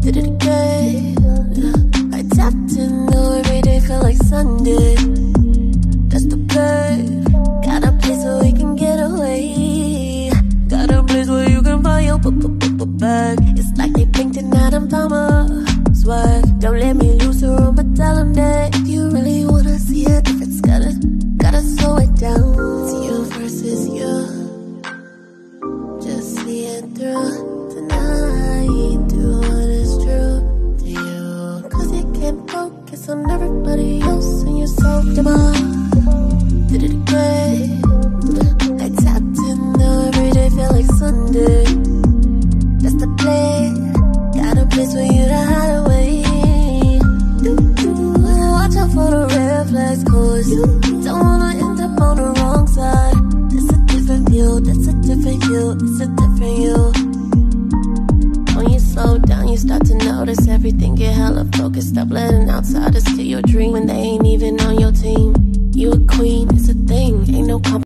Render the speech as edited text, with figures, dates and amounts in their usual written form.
did it again. I tapped in, though every day felt like Sunday. That's the play. Got a place where we can get away. Got a place where you can buy your bag. It's like they blinked and now I'm Palmer swag. Don't let me lose the room, but tell them that if you really wanna see a difference, gotta slow it down. It's you versus you. Just see it through tonight. Do what is true to you, 'cause you can't focus on everybody else and you're so demon. Did it again. I tapped in, though every day feel like Sunday. That's the play. Got a place for you to hide away. Watch out for the red flags, 'cause you don't wanna end up on the wrong side. That's a different view, that's a different you, it's a different you. When you slow down, you start to notice everything get hella focused. Stop letting outsiders steal your dream when they ain't even on your team. You a queen,